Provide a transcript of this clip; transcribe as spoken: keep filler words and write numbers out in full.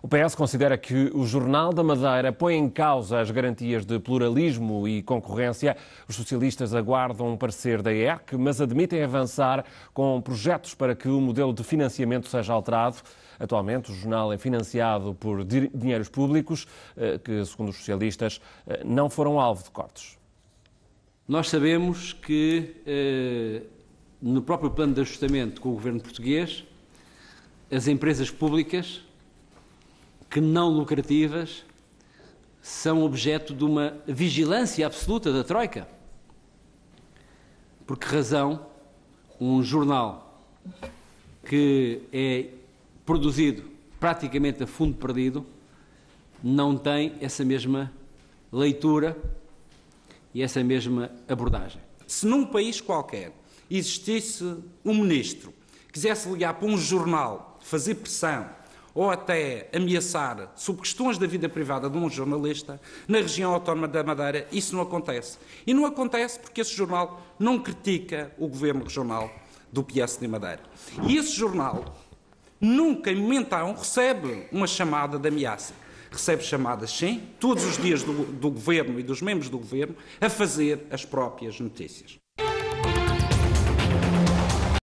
O P S considera que o Jornal da Madeira põe em causa as garantias de pluralismo e concorrência. Os socialistas aguardam um parecer da E R C, mas admitem avançar com projetos para que o modelo de financiamento seja alterado. Atualmente, o jornal é financiado por dinheiros públicos, que, segundo os socialistas, não foram alvo de cortes. Nós sabemos que, eh, no próprio plano de ajustamento com o governo português, as empresas públicas, que não lucrativas, são objeto de uma vigilância absoluta da Troika. Por que razão um jornal que é produzido praticamente a fundo perdido não tem essa mesma leitura e essa mesma abordagem? Se num país qualquer existisse um ministro que quisesse ligar para um jornal, fazer pressão ou até ameaçar sobre questões da vida privada de um jornalista, na região autónoma da Madeira isso não acontece. E não acontece porque esse jornal não critica o governo regional do P S de Madeira. E esse jornal nunca, em momento algum, recebe uma chamada de ameaça. Recebe chamadas, sim, todos os dias do, do governo e dos membros do governo a fazer as próprias notícias.